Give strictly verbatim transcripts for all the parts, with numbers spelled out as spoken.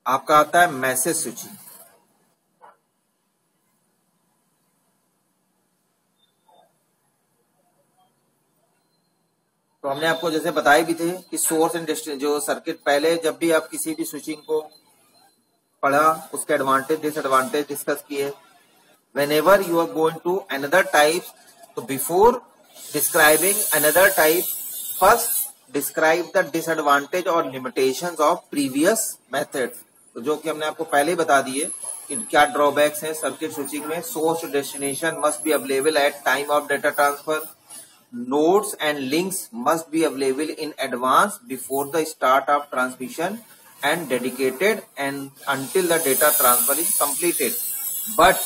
आपका आता है मैसेज स्विचिंग। तो हमने आपको जैसे बताए भी थे कि सोर्स एंड डेस्टिनेशन जो सर्किट, पहले जब भी आप किसी भी स्विचिंग को पढ़ा उसके एडवांटेज डिसएडवांटेज डिस्कस किए। whenever you are going to another type, so before describing another type, first describe the disadvantage or limitations of previous method। तो जो कि हमने आपको पहले ही बता दिए कि क्या ड्रॉबैक्स हैं सर्किट स्विचिंग में। Source destination must be available at time of data transfer. Nodes and links must be available in advance before the start of transmission and dedicated and until the data transfer is completed. But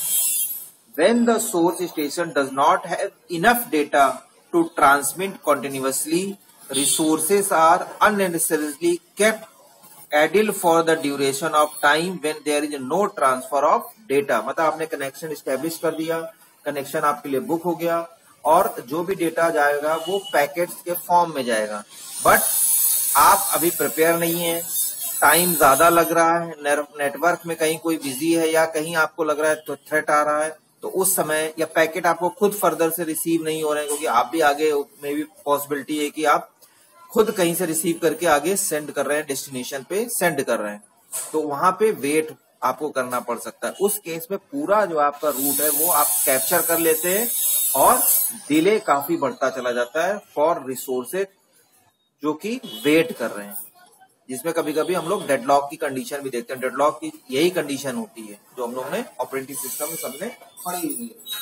when the source station does not have enough data to transmit continuously, resources are unnecessarily kept idle for the duration of time when there is no transfer of data। मतलब आपने connection establish कर दिया, connection आपके लिए book हो गया और जो भी डेटा जाएगा वो पैकेट्स के फॉर्म में जाएगा, बट आप अभी प्रिपेयर नहीं है, टाइम ज्यादा लग रहा है, नेटवर्क में कहीं कोई बिजी है या कहीं आपको लग रहा है तो थ्रेट आ रहा है, तो उस समय या पैकेट आपको खुद फर्दर से रिसीव नहीं हो रहे हैं क्योंकि आप भी आगे में भी पॉसिबिलिटी है कि आप खुद कहीं से रिसीव करके आगे सेंड कर रहे हैं, डेस्टिनेशन पे सेंड कर रहे हैं, तो वहां पे वेट आपको करना पड़ सकता है। उस केस में पूरा जो आपका रूट है वो आप कैप्चर कर लेते हैं और डिले काफी बढ़ता चला जाता है फॉर रिसोर्सेज जो कि वेट कर रहे हैं, जिसमें कभी कभी हम लोग डेडलॉक की कंडीशन भी देखते हैं। डेडलॉक की यही कंडीशन होती है जो हम लोग ने ऑपरेटिंग सिस्टम में सबने पढ़ी हुई है।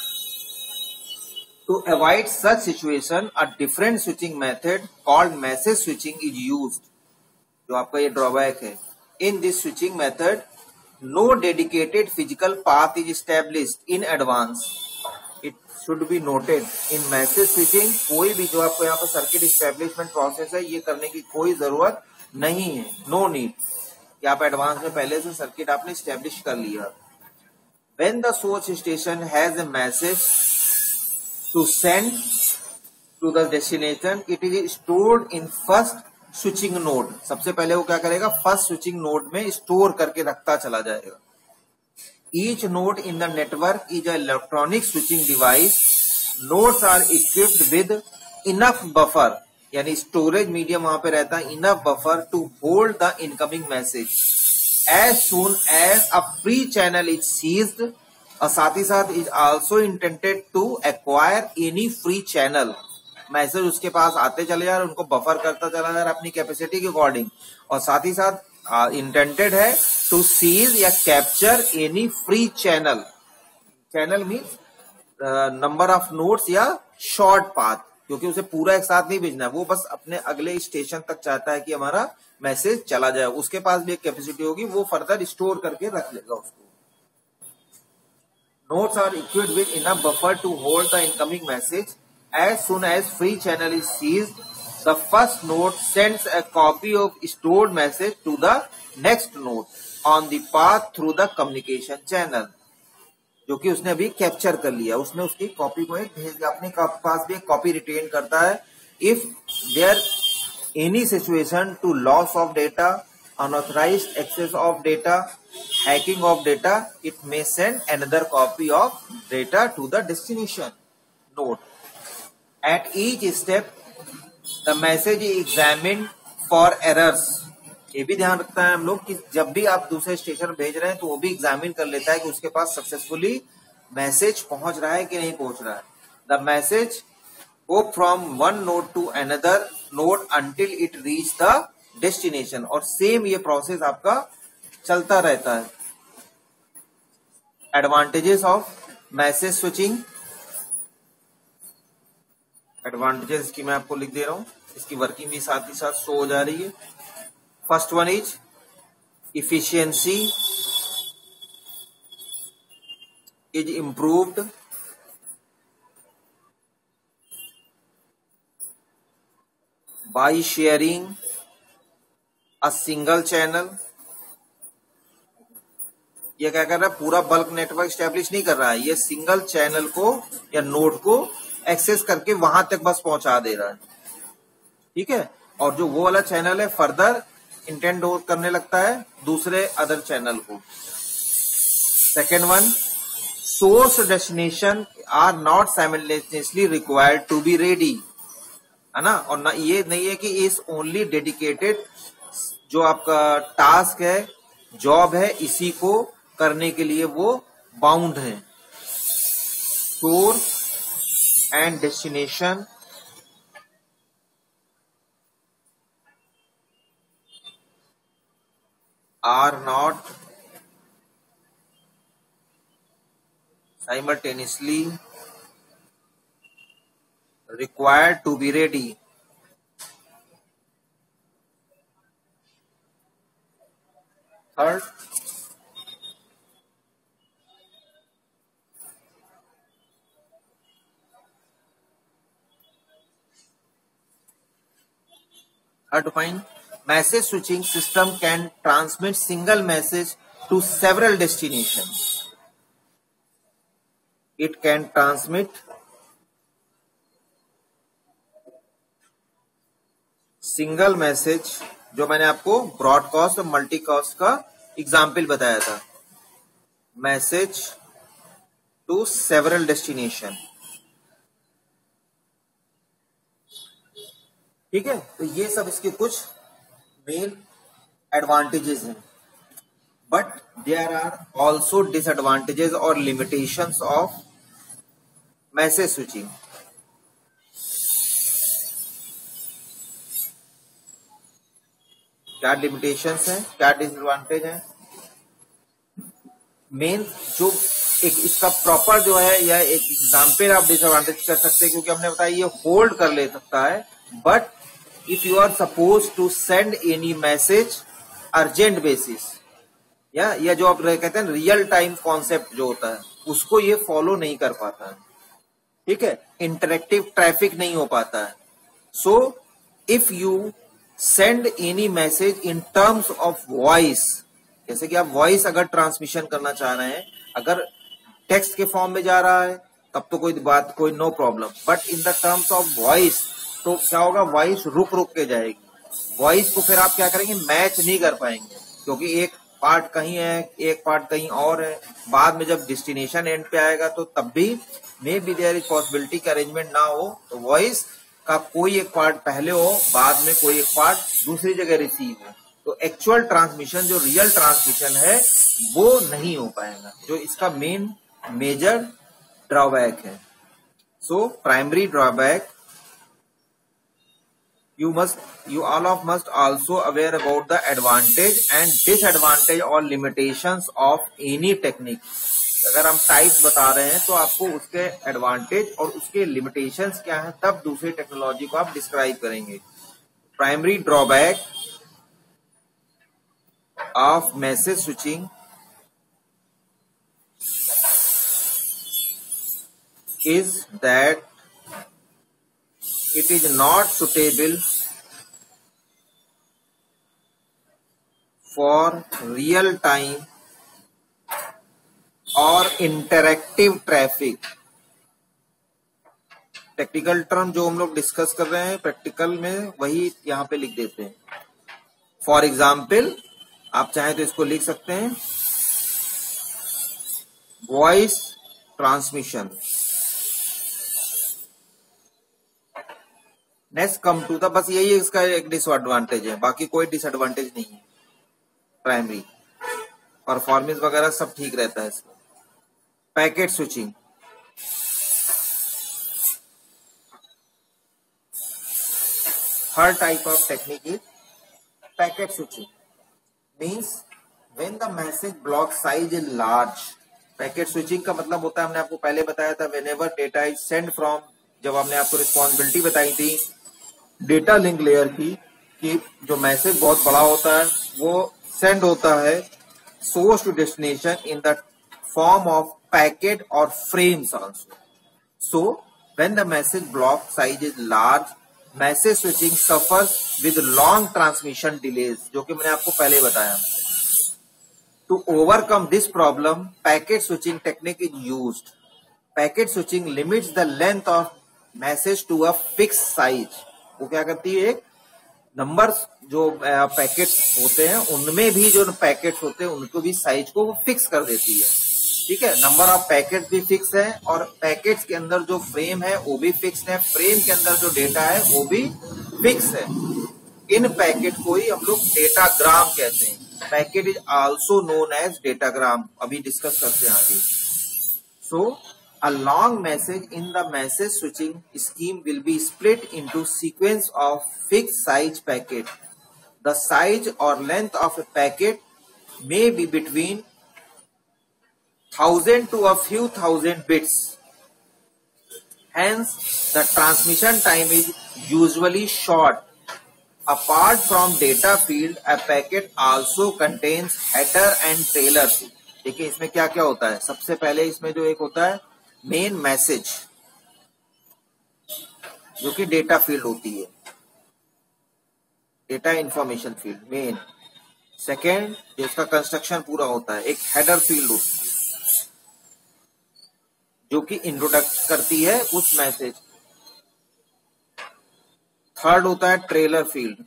To avoid such situation a different switching method called message switching is used. जो आपका ये ड्रॉबैक है, in this switching method no dedicated physical path is established in advance. It should be noted, in message switching कोई भी जो आपको यहाँ पर सर्किट एस्टेब्लिशमेंट प्रोसेस है ये करने की कोई जरूरत नहीं है, नो नीड कि आप एडवांस में पहले से सर्किट आपने स्टैब्लिश कर लिया। When the source station has a message to send to the destination, it is stored in first switching node. सबसे पहले वो क्या करेगा, फर्स्ट स्विचिंग नोड में स्टोर करके रखता चला जाएगा। Each node in the network is a electronic switching device. Nodes are equipped with enough buffer, यानी स्टोरेज मीडियम वहां पे रहता है, enough buffer to hold the incoming message as soon as a free channel is seized. और साथ ही साथ is also intended to acquire any free channel. Message उसके पास आते चले जा रहे, उनको बफर करता चला जा रहा अपनी कैपेसिटी के अकॉर्डिंग, और साथ ही साथ इंटेंडेड है टू सीज या capture any free channel. Channel means number of nodes या शॉर्ट पाथ, क्योंकि उसे पूरा एक साथ नहीं भेजना है, वो बस अपने अगले स्टेशन तक चाहता है कि हमारा मैसेज चला जाए। उसके पास भी एक कैपेसिटी होगी, वो फर्दर स्टोर करके रख लेगा उसको। Nodes are equipped with enough buffer to hold the incoming message as soon as free channel is seized. The first node sends a copy of stored message to the next node on the path through the communication channel, जो कि उसने अभी capture कर लिया, उसने उसकी copy को एक भेज दिया, अपने पास भी एक कॉपी रिटेन करता है। If there any situation to loss of data, unauthorized access of data, hacking of data, it may send another copy of data to the destination node. At each step the message is examined for errors. ये भी ध्यान रखता है हम लोग कि जब भी आप दूसरे स्टेशन भेज रहे हैं तो वो भी एग्जामिन कर लेता है कि उसके पास सक्सेसफुली मैसेज पहुंच रहा है कि नहीं पहुंच रहा है। The message go from one node to another node until it reach the destination, और सेम ये प्रोसेस आपका चलता रहता है। Advantages of message switching, advantages की मैं आपको लिख दे रहा हूं, इसकी वर्किंग भी साथ ही साथ शो हो जा रही है। First one is efficiency is improved by sharing a single channel। ये क्या कर रहा है, पूरा बल्क नेटवर्क स्टैब्लिश नहीं कर रहा है, ये सिंगल चैनल को या नोड को एक्सेस करके वहां तक बस पहुंचा दे रहा है, ठीक है। और जो वो वाला चैनल है फर्दर इंटेंड करने लगता है दूसरे अदर चैनल को। Second one, source destination are not simultaneously required to be ready, है ना। और ना ये नहीं है कि इस ओनली डेडिकेटेड जो आपका टास्क है, जॉब है, इसी को करने के लिए वो बाउंड है। Source and destination are not simultaneously required to be ready. Third, third point, message switching system can transmit single message to several destinations. It can transmit single message, जो मैंने आपको ब्रॉडकास्ट और मल्टीकास्ट का example बताया था, message to several destination. ठीक है, तो ये सब इसके कुछ मेन एडवांटेजेस हैं, but there are also disadvantages और लिमिटेशंस ऑफ मैसेज स्विचिंग। क्या लिमिटेशंस हैं, क्या डिसएडवांटेज हैं? मेन जो एक इसका प्रॉपर जो है, या एक एग्जाम्पल आप डिसएडवांटेज कर सकते हैं, क्योंकि हमने बताया ये होल्ड कर ले सकता है, but if you are supposed to send any message urgent basis, या या जो आप कहते हैं रियल टाइम कॉन्सेप्ट जो होता है, उसको ये फॉलो नहीं कर पाता है। ठीक है, इंटरेक्टिव ट्रैफिक नहीं हो पाता है। So if you send any message in terms of voice, जैसे कि आप वॉइस अगर ट्रांसमिशन करना चाह रहे हैं, अगर टेक्स्ट के फॉर्म में जा रहा है तब तो कोई बात, कोई no problem, but in the terms of voice तो क्या होगा, वॉइस रुक रुक के जाएगी। वॉइस को फिर आप क्या करेंगे, मैच नहीं कर पाएंगे, क्योंकि एक पार्ट कहीं है, एक पार्ट कहीं और है। बाद में जब डेस्टिनेशन एंड पे आएगा तो तब भी may be there is possibility का अरेंजमेंट ना हो, तो वॉइस का कोई एक पार्ट पहले हो, बाद में कोई एक पार्ट दूसरी जगह रिसीव हो, तो एक्चुअल ट्रांसमिशन जो रियल ट्रांसमिशन है वो नहीं हो पाएगा, जो इसका मेन मेजर ड्रॉबैक है। So primary drawback, you must you all of must also aware about the advantage and disadvantage or limitations of any technique। अगर हम टाइप्स बता रहे हैं तो आपको उसके एडवांटेज और उसके लिमिटेशंस क्या है, तब दूसरी टेक्नोलॉजी को आप डिस्क्राइब करेंगे। Primary drawback of message switching is that it is not suitable for real time or interactive traffic। Technical term जो हम लोग डिस्कस कर रहे हैं प्रैक्टिकल में, वही यहां पे लिख देते हैं। फॉर एग्जाम्पल आप चाहें तो इसको लिख सकते हैं, voice transmission. Next come to the, बस यही इसका एक डिसएडवांटेज है, बाकी कोई डिसएडवांटेज नहीं है। प्राइमरी परफॉर्मेंस वगैरह सब ठीक रहता है इसका। Packet switching, third type of technique is packet switching, means when the message block size is large. Packet switching का मतलब होता है, हमने आपको पहले बताया था, whenever data is send from, जब हमने आपको रिस्पॉन्सिबिलिटी बताई थी डेटा लिंक लेयर की, कि जो मैसेज बहुत बड़ा होता है वो सेंड होता है source to destination in the form of packet और frames also. So when the message block size is large, message switching suffers with long transmission delays, जो कि मैंने आपको पहले बताया। To overcome this problem, packet switching technique is used. Packet switching limits the length of message to a fix size. वो क्या करती है, एक नंबर्स जो पैकेट्स होते हैं उनमें भी जो पैकेट्स होते हैं उनको भी साइज को फिक्स कर देती है। ठीक है, नंबर ऑफ पैकेट्स भी फिक्स है और पैकेट्स के अंदर जो फ्रेम है वो भी फिक्स है, फ्रेम के अंदर जो डेटा है वो भी फिक्स है। इन पैकेट को ही हम लोग डेटाग्राम कहते हैं। Packet is also known as datagram, अभी डिस्कस करते हैं आगे। सो a long message in the message switching scheme will be split into sequence of fixed size packet. The size or length of a packet may be between thousand to a few thousand bits. Hence, the transmission time is usually short. Apart from data field, a packet also contains header and trailer. देखिए इसमें क्या क्या होता है। सबसे पहले इसमें जो एक होता है मेन मैसेज, जो कि डेटा फील्ड होती है, data information field main. Second, जो इसका कंस्ट्रक्शन पूरा होता है, एक हेडर फील्ड होती है जो कि इंट्रोडक्ट करती है उस मैसेज। थर्ड होता है ट्रेलर फील्ड।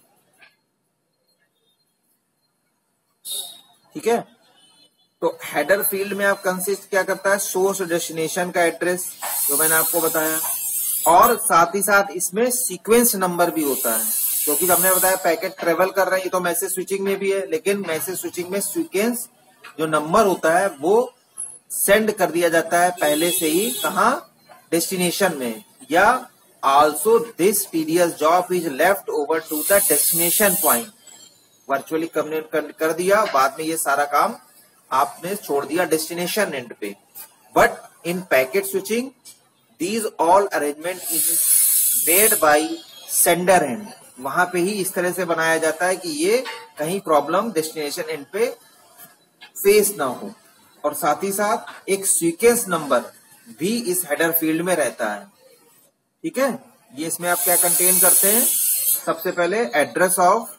ठीक है, तो हेडर फील्ड में आप कंसिस्ट क्या करता है, सोर्स डेस्टिनेशन का एड्रेस जो मैंने आपको बताया, और साथ ही साथ इसमें सीक्वेंस नंबर भी होता है, क्योंकि तो हमने बताया पैकेट ट्रेवल कर रहा है। ये तो मैसेज स्विचिंग में भी है, लेकिन मैसेज स्विचिंग में सीक्वेंस जो नंबर होता है वो सेंड कर दिया जाता है पहले से ही, कहा, डेस्टिनेशन में। या also this tedious job is left over to the destination point. Virtually communicate कर दिया, बाद में ये सारा काम आपने छोड़ दिया डेस्टिनेशन एंड पे। But in packet switching these all arrangement is made by sender end. वहां पे ही इस तरह से बनाया जाता है कि ये कहीं प्रॉब्लम डेस्टिनेशन एंड पे फेस ना हो। और साथ ही साथ एक सीक्वेंस नंबर भी इस हेडर फील्ड में रहता है। ठीक है, ये इसमें आप क्या कंटेन करते हैं, सबसे पहले address of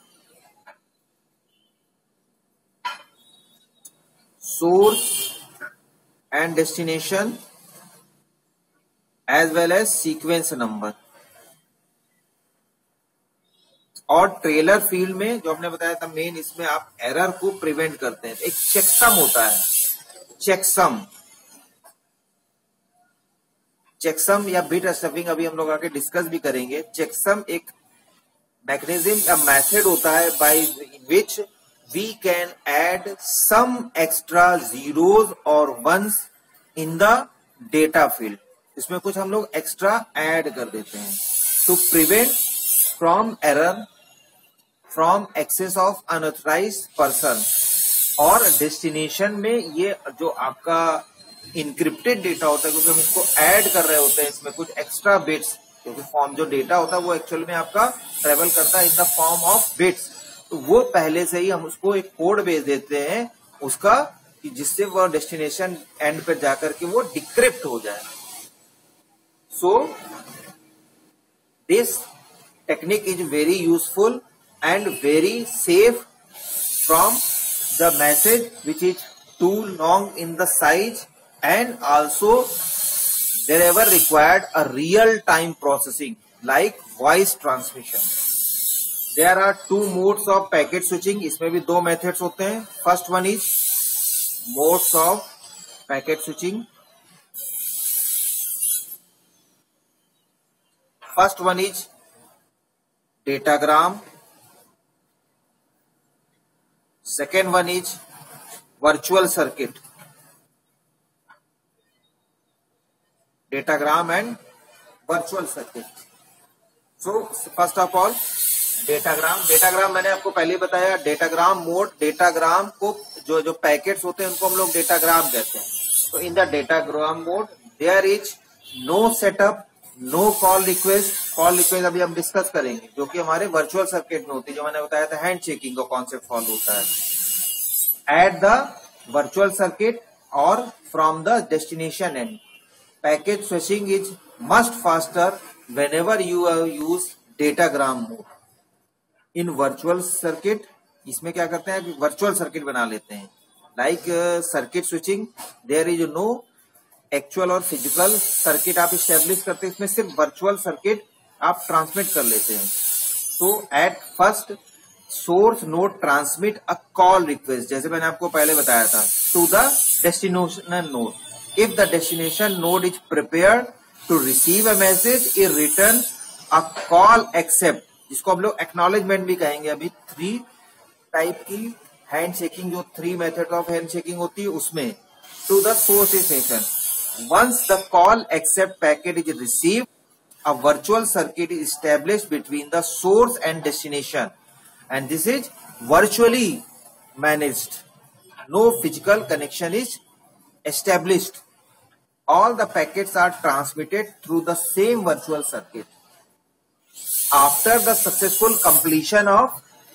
source and destination as well as sequence number। और ट्रेलर फील्ड में जो हमने बताया था मेन, इसमें आप एरर को प्रिवेंट करते हैं। एक चेकसम होता है, चेकसम चेकसम या बिट स्टफिंग अभी हम लोग आगे डिस्कस भी करेंगे। चेकसम एक मैकेनिज्म या मेथड होता है by which we can add some extra zeros or ones in the data field। इसमें कुछ हम लोग एक्स्ट्रा ऐड कर देते हैं to prevent from error from access of unauthorized person। और डेस्टिनेशन में ये जो आपका इंक्रिप्टेड डेटा होता है, क्योंकि हम इसको ऐड कर रहे होते हैं, इसमें कुछ एक्स्ट्रा बिट्स, क्योंकि फॉर्म जो डेटा होता है वो एक्चुअल में आपका ट्रेवल करता है in the form of bits. तो वो पहले से ही हम उसको एक कोड भेज देते हैं उसका, कि जिससे वो डेस्टिनेशन एंड पर जाकर के वो डिक्रिप्ट हो जाए। So this technique is very useful and very safe from the message which is too long in the size, and also there ever required a real time processing like voice transmission. There are two modes of packet switching। इसमें भी दो methods होते हैं। First one is modes of packet switching। First one is datagram, second one is virtual circuit. Datagram and virtual circuit. So first of all datagram datagram मैंने आपको पहले बताया, datagram mode, datagram को जो जो पैकेट्स होते हैं उनको हम लोग डेटाग्राम कहते हैं। तो in the datagram mode there is no setup, no call request. Call request अभी हम डिस्कस करेंगे, जो कि हमारे वर्चुअल सर्किट में होती है, जो मैंने बताया था हैंड चेकिंग का कॉन्सेप्ट फॉलो होता है एट द वर्चुअल सर्किट और from the destination end. Packet switching is must faster when ever you use datagram mode. In virtual circuit, इसमें क्या करते हैं, वर्चुअल सर्किट बना लेते हैं। Like circuit switching there is no actual और physical circuit आप स्टेब्लिश करते हैं, इसमें सिर्फ वर्चुअल सर्किट आप ट्रांसमिट कर लेते हैं। So at first source node transmit a call request, जैसे मैंने आपको पहले बताया था, to the destination node. If the destination node is prepared to receive a message, it return a call accept, जिसको हम लोग एक्नॉलेजमेंट भी कहेंगे। अभी थ्री टाइप की हैंड शेकिंग, जो three method of hand shaking होती है उसमें, to the source station. Once the call accept packet is received, a virtual circuit is established between the source and destination, and this is virtually managed. No physical connection is established. All the packets are transmitted through the same virtual circuit. After the successful completion of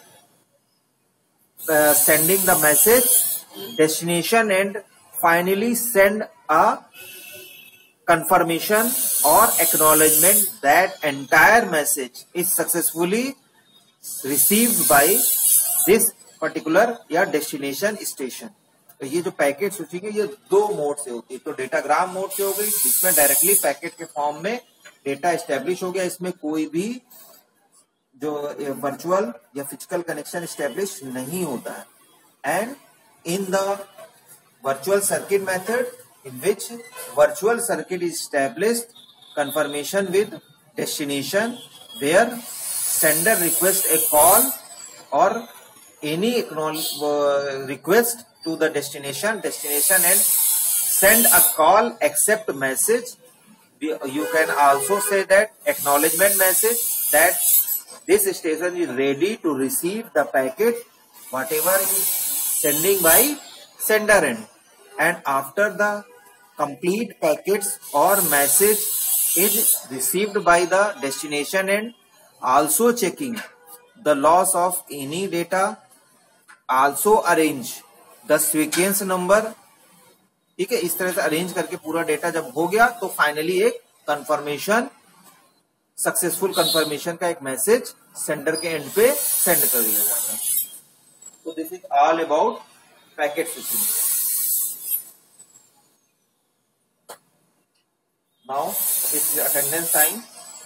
uh, sending the message, destination and finally send a confirmation or acknowledgement that entire message is successfully received by this particular या destination station। तो ये जो packet switching है ये दो mode से होती है। तो डेटाग्राम मोड से हो गई, जिसमें डायरेक्टली पैकेट के फॉर्म में डेटा एस्टेब्लिश हो गया, इसमें कोई भी जो वर्चुअल या फिजिकल कनेक्शन एस्टेब्लिश नहीं होता है। And in the virtual circuit method, in which virtual circuit is established, confirmation with destination, where sender request a call or any uh, request to the destination, destination and send a call accept message. You can also say that acknowledgement message, that this station is ready to receive the packet whatever is sending by sender end. And after the complete packets or message is received by the destination and also checking the loss of any data, also arrange the sequence number। ठीक है, इस तरह से arrange करके पूरा data जब हो गया तो फाइनली एक कंफर्मेशन, सक्सेसफुल कंफर्मेशन का एक मैसेज सेंडर के एंड पे सेंड कर दिया जाता है। तो this is all about packet switching. Now it's attendance time.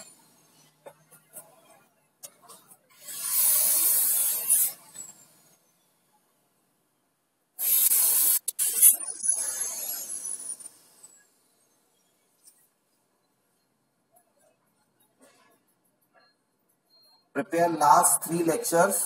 Prepare last three lectures.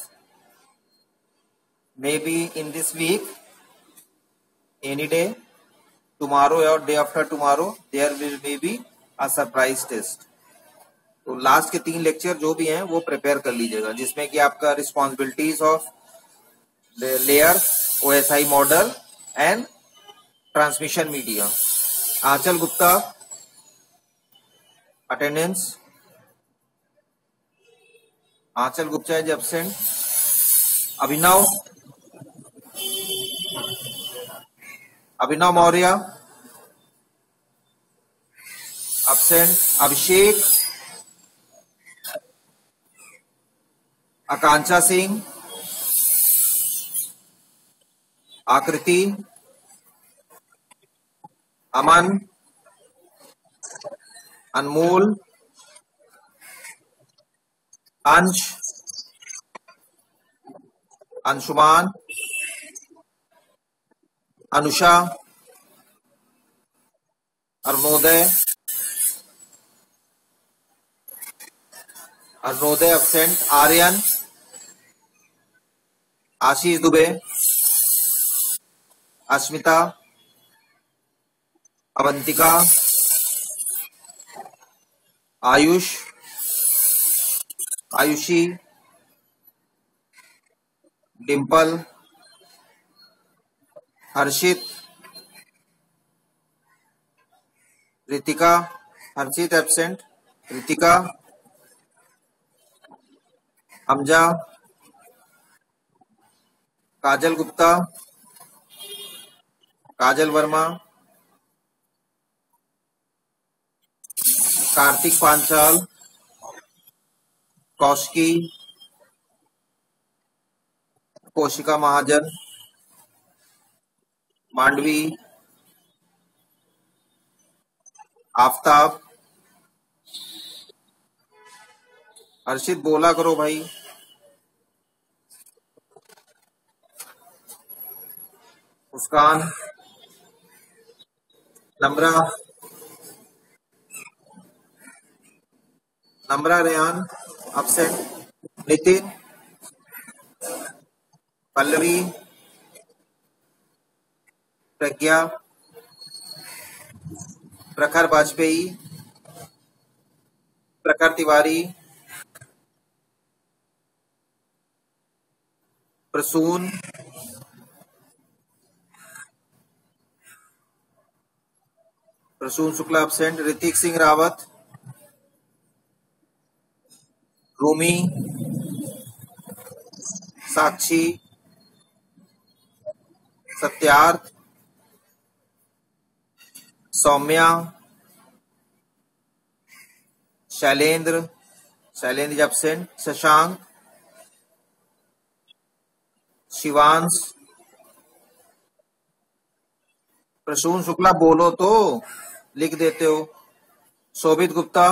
Maybe in this week, any day, tomorrow or day after tomorrow, there will be a surprise test. तो last के तीन lecture जो भी हैं वो prepare कर लीजिएगा, जिसमें कि आपका responsibilities of layer, OSI model and transmission media. Aanchal Gupta attendance, Aanchal Gupta is absent. Abhinav Abhinav Maurya absent. Abhishek, Akanksha Singh, Akriti, Aman, Anmol, Ansh, Anshuman, Anusha, Arunoday Arunoday absent. Aryan, Ashish Dubey, Asmita, Avantika, Ayush, Ayushi, Dimple, Harshit, Ritika, Harshit absent. Ritika, Hamza, Kajal Gupta, Kajal Verma, Kartik Panchal, Kaushiki, Koshika Mahajan, Mandavi, Aftab, Harshit बोला करो भाई। Muskan, Namra, Namra Rehan absent. Nitin, Pallavi, Pragya, Prakhar Vajpayee, Prakhar Tiwari, Prasoon, Prasoon Shukla absent. Hrithik Singh Rawat, Rumi, Sakshi, Satyarth, Saumya, Shailendra, Shailendra absent. Shashank, Shivansh, Prasoon Shukla बोलो तो, लिख देते हो। शोभित गुप्ता,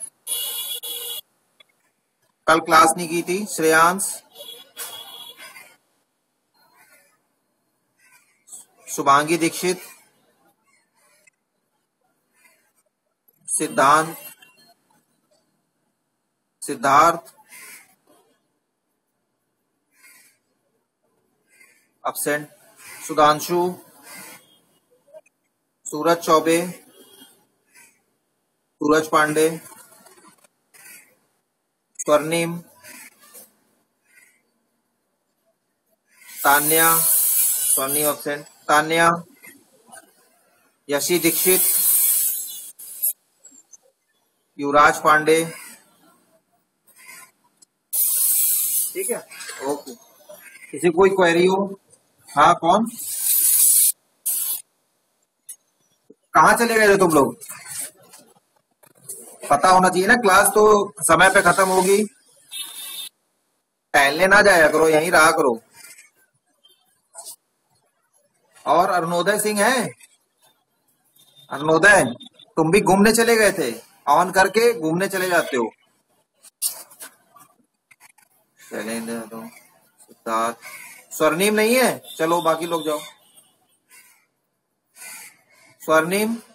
कल क्लास नहीं की थी। श्रेयांश, शुभांगी दीक्षित, सिद्धांत, सिद्धार्थ अपसेंट। सुधांशु, सूरज चौबे, सूरज पांडे, स्वर्णिम, तान्या, स्वर्णिम अपसेंट। तान्या, यशी दीक्षित, युवराज पांडे। ठीक है, ओके। किसी कोई क्वेरी हो? हाँ, कौन? कहाँ चले गए थे तुम लोग? पता होना चाहिए ना, क्लास तो समय पे खत्म होगी। टहलने ना जाया करो, यहीं रहा करो। और अरुणोदय सिंह है? अरुणोदय, तुम भी घूमने चले गए थे? ऑन करके घूमने चले जाते हो। शैलेंद्र, सिद्धार्थ, स्वर्णिम नहीं है? चलो बाकी लोग जाओ। स्वर्णिम,